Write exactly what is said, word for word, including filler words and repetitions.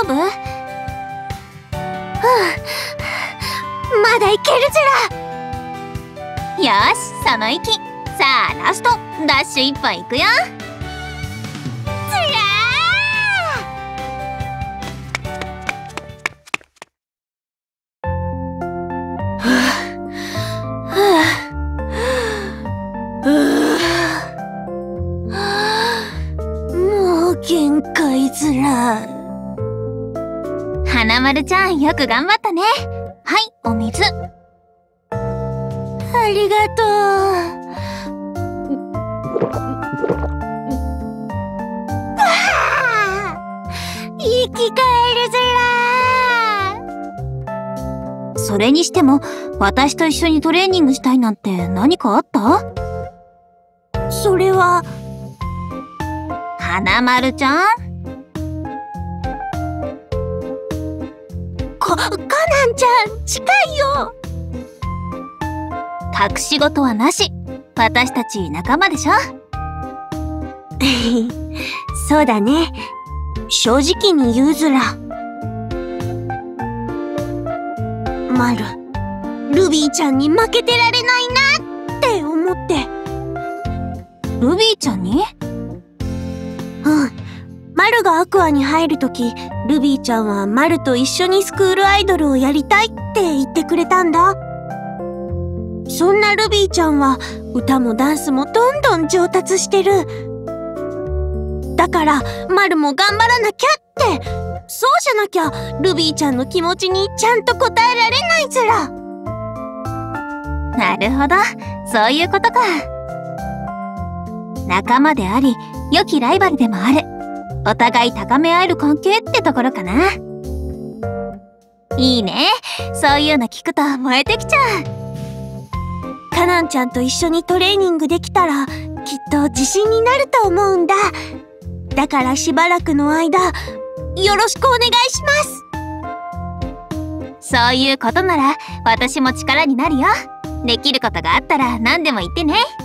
夫？ふう、まだいけるずら。よし、その息。さあラストダッシュ一本いくよ。ずらー。もう限界ずら。花丸ちゃん、よく頑張ったね。はい、お水。ありがとう。わあ、生き返るずら。それにしても私と一緒にトレーニングしたいなんて何かあった？それは花丸ちゃん？か、カナンちゃん、近いよ。隠し事はなし。私たち仲間でしょ。そうだね。正直に言うずら。マル、ルビーちゃんに負けてられないなって思って。ルビーちゃんに？うん。マルがアクアに入るとき、ルビーちゃんはマルと一緒にスクールアイドルをやりたいって言ってくれたんだ。そんなルビーちゃんは歌もダンスもどんどん上達してる。だからマルも頑張らなきゃって。そうじゃなきゃルビーちゃんの気持ちにちゃんと応えられないずら。なるほど、そういうことか。仲間であり良きライバルでもある。お互い高め合える関係ってところかな。いいね、そういうの聞くと燃えてきちゃう。カナンちゃんと一緒にトレーニングできたらきっと自信になると思うんだ。だからしばらくの間よろしくお願いします。そういうことなら私も力になるよ。できることがあったら何でも言ってね。